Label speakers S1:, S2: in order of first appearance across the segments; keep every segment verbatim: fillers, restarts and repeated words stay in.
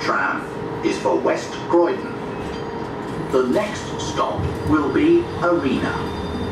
S1: tram is for West Croydon. The next stop will be Arena.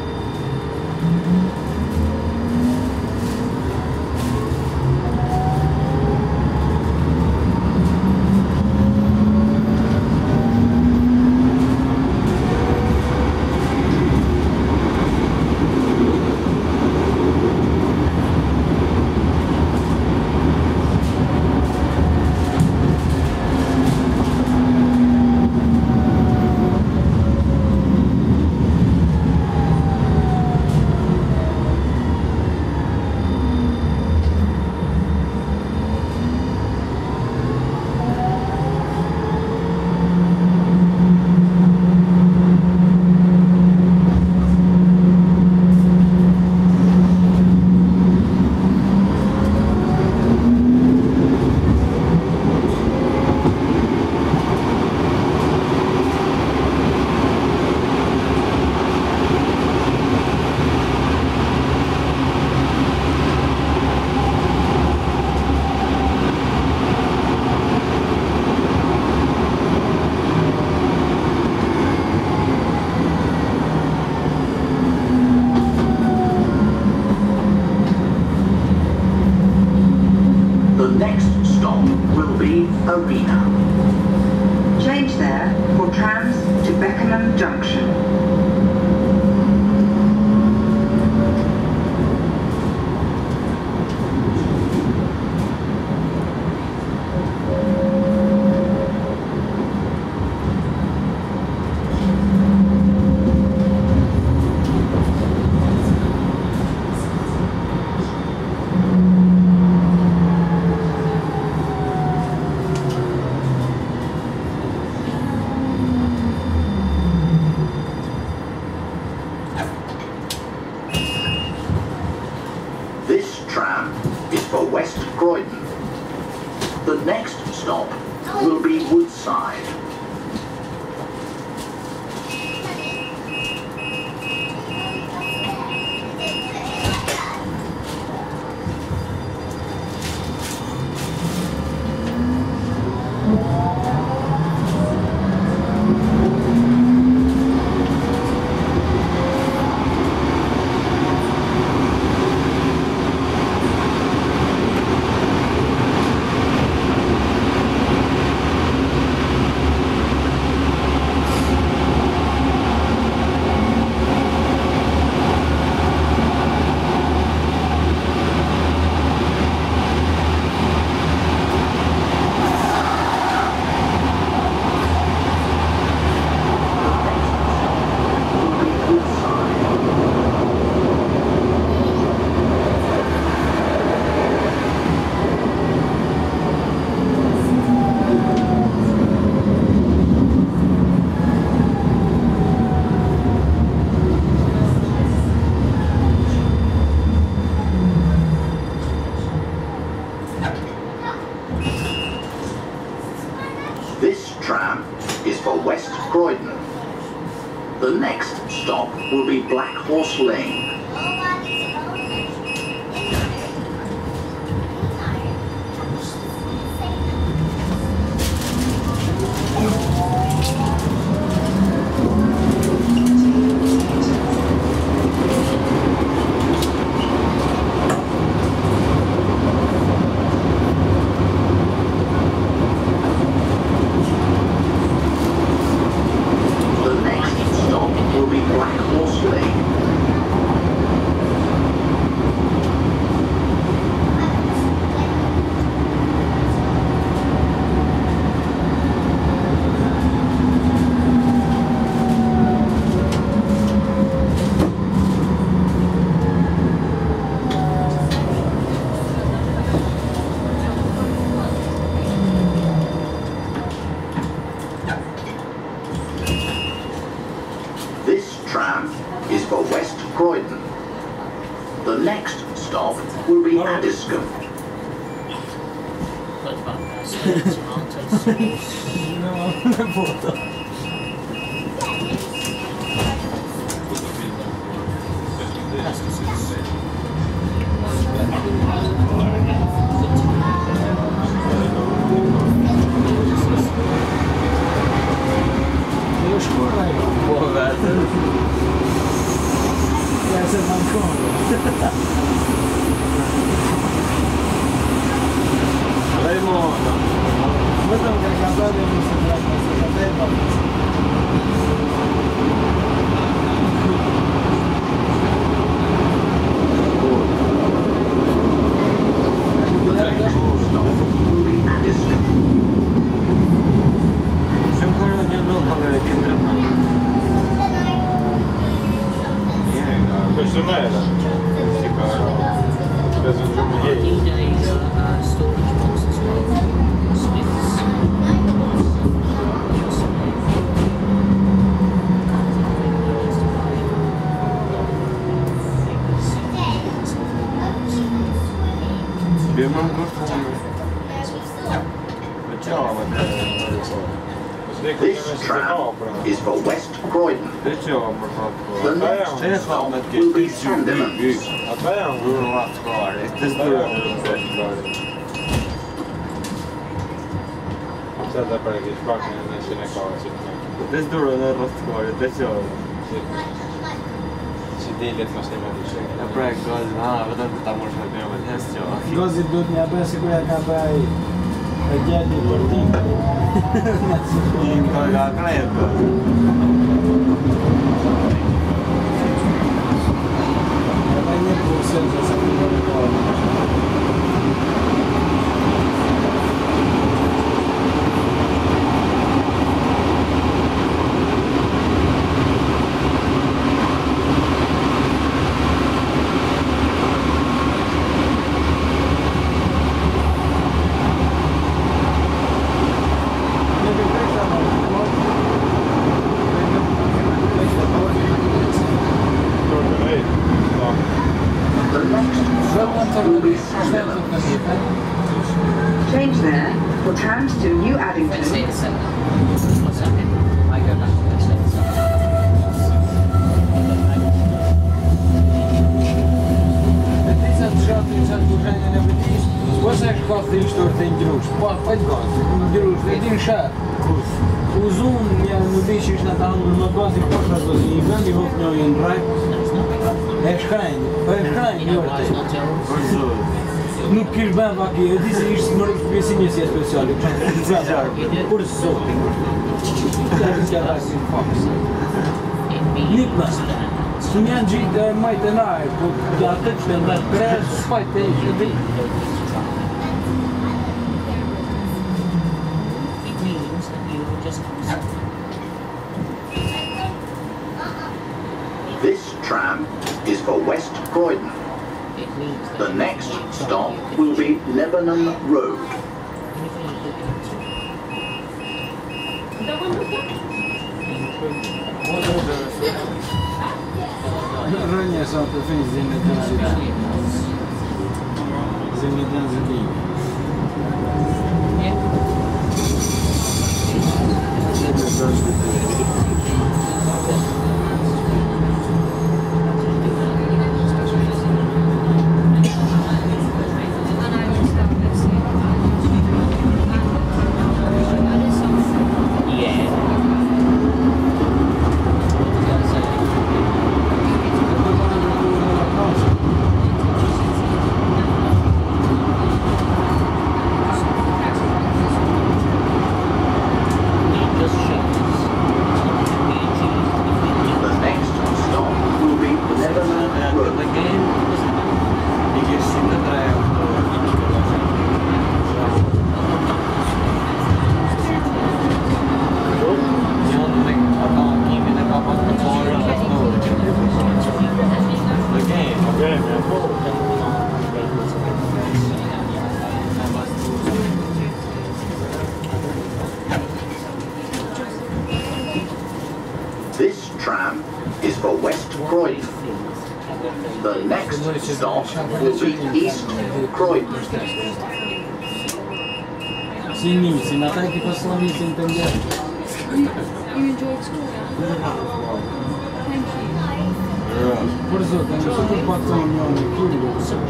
S1: Arena.
S2: Change there for trams to Beckenham Junction.
S1: West Croydon. The next stop will be Woodside. This tram is for West Croydon. The next stop will be Black Horse Lane. This tram is for West Croydon. The next stop will be Addiscombe.
S3: No. Raimondo. Vediamo che casale mi sembra questa catena.
S4: Questo non era? Sì, però ho preso un giorno ieri.
S3: Abbiamo un profumo. Facciamo vedere.
S1: This tram is for West Croydon. The next stop will be Sandilands.
S4: Sada praegu pakkumine sinna kaasa.
S3: Tässä tulee ne rastkoidet, tässä on.
S4: Sitten iljet niimoodi söögi.
S3: Ja praegu on, aa, võtan tätä mul seal peavad hästi olla.
S5: Gozit тут не обязан куда-то дяди Бурдин.
S3: Niin, koikaa kleepää.
S5: Это не был сенсор,
S2: Change there for trams to New Addington.
S6: Stay the centre. One second. I go back to the centre.
S5: Это из-за сжатый, из-за движения не видишь. Вот знаешь, как ты что ты дружишь. Пойдь газ, дружишь, один шаг. Uzun, ja nu dici na tam na bazi pošla do zima i hopnio in drag. É schrein, é schrein,
S6: Not
S5: nu kish bën vaki, e di se ishte më rrugësinë si speciale, kështu. Por zot. Ja ska ta si fox. Nikma. Sun janë gjitë majtë e naj, po ja të që në kres, spajt e ishë di.
S6: It means that you will just
S1: This tram is for West Croydon. The next stop will be Lebanon Road.
S5: Ранее сам по фин Зинедин Зидан. Зинедин Зидан.
S1: This tram is for West Croydon. The next stop will be East Croydon.
S5: Синицы, на тайке пословицы интендер.
S7: You enjoyed school? Thank you.
S5: Por zot, ne so të paton një një kilo.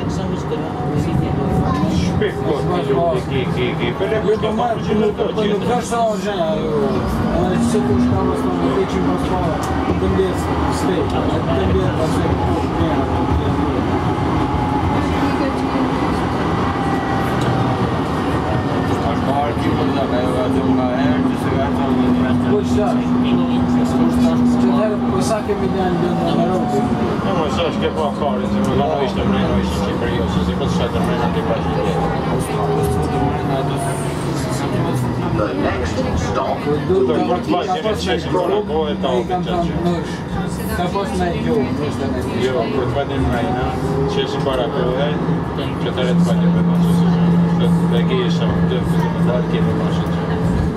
S4: Shpikko ti ki ki pele
S5: Jo do marr që nuk po nuk ka sa gjë ajo. Ai se ku shkava sta në veçim pas pa. Të mbledh stej, të mbledh pas
S4: che può fare, se non l'hanno visto non hanno visto sempre io, se si passata non hanno ripasso
S1: The next stop will be East Croydon.
S5: Ka fost me gjuhë, nështë me një.
S4: Jo, kur të patin mrejna, që është para kërëve, që të rëtë patin me mështë që dhe ke isha më të këtë më dalë, kemi mështë që.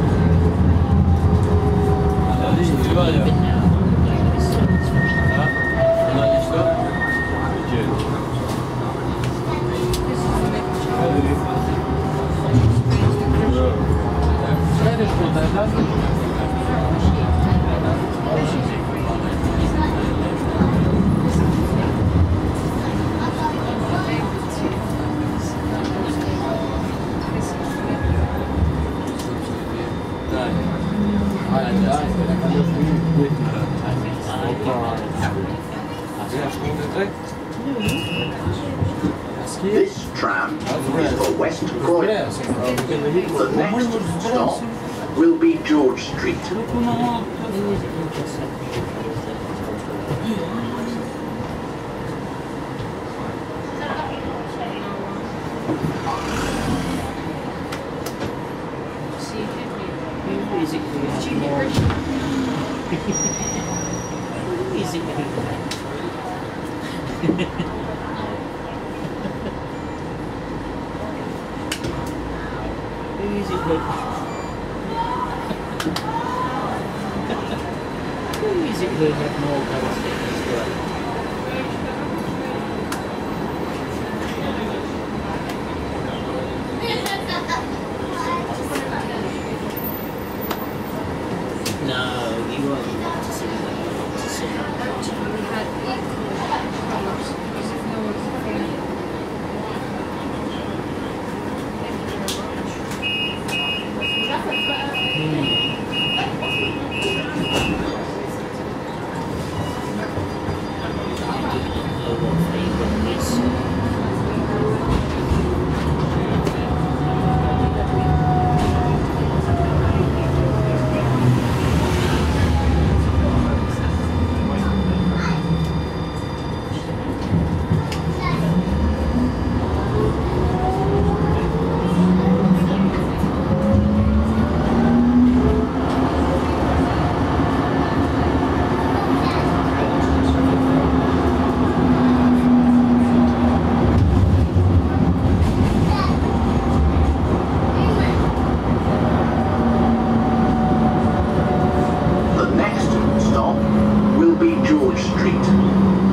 S1: This tram is for West Croydon. The next stop will be George Street.
S6: Musically have more kind of statements to it. No, you won't want to see that. You want to see
S7: Actually, we had equal colours because if no one's afraid.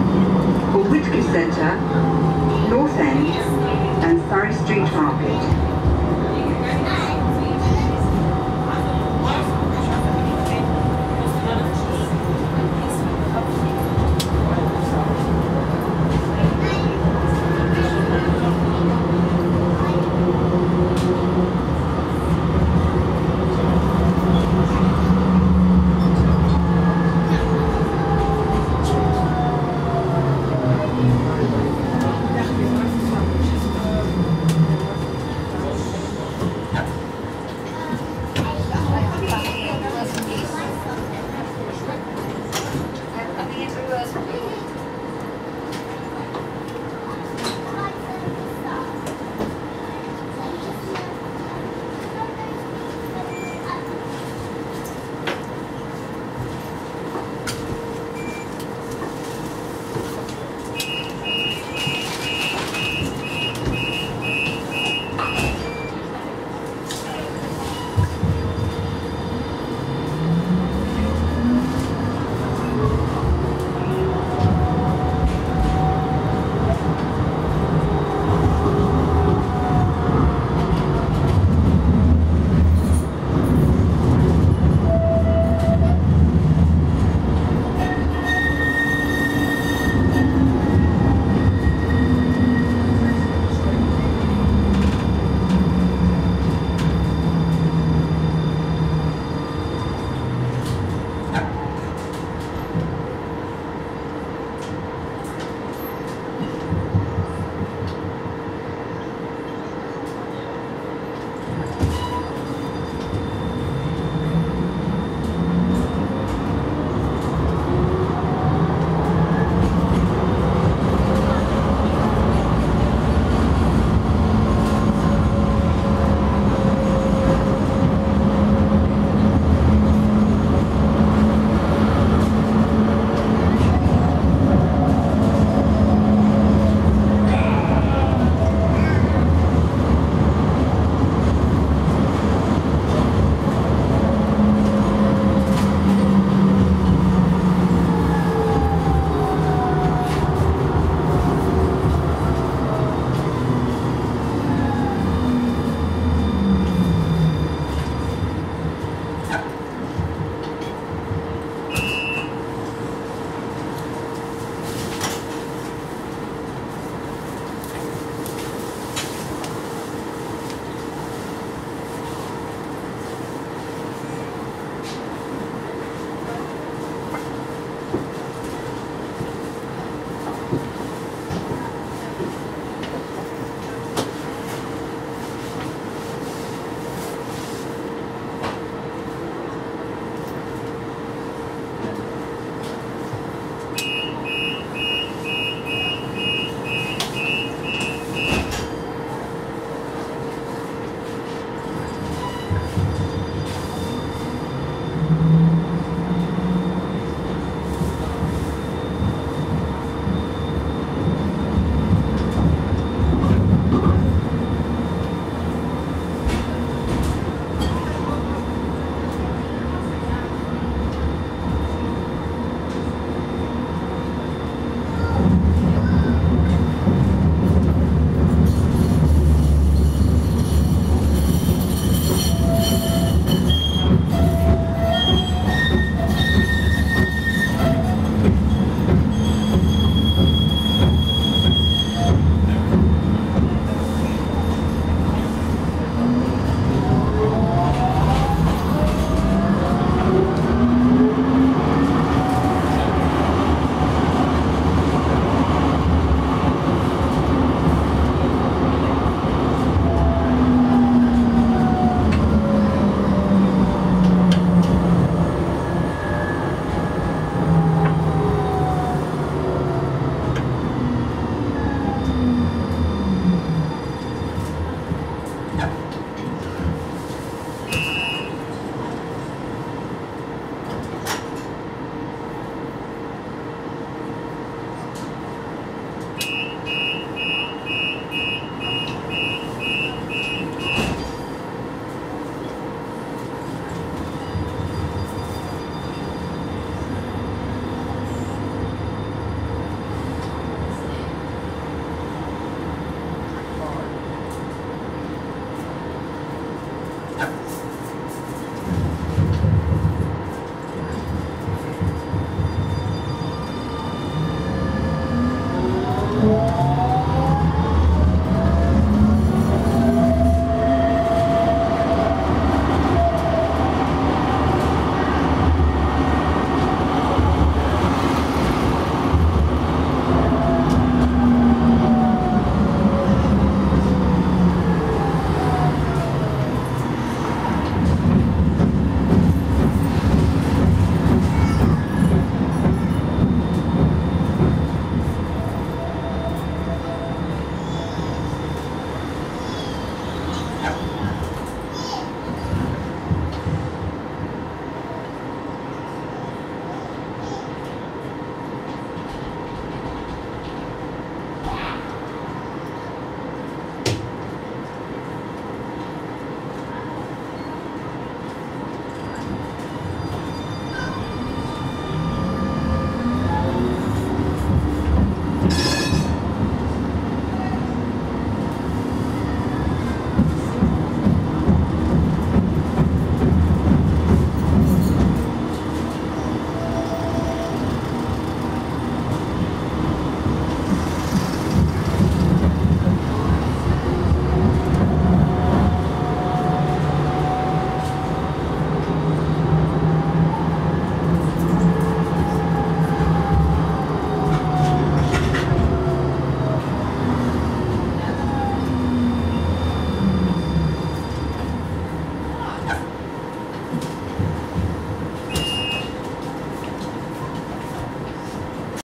S2: For Whitby Centre, North End and Surrey Street Market.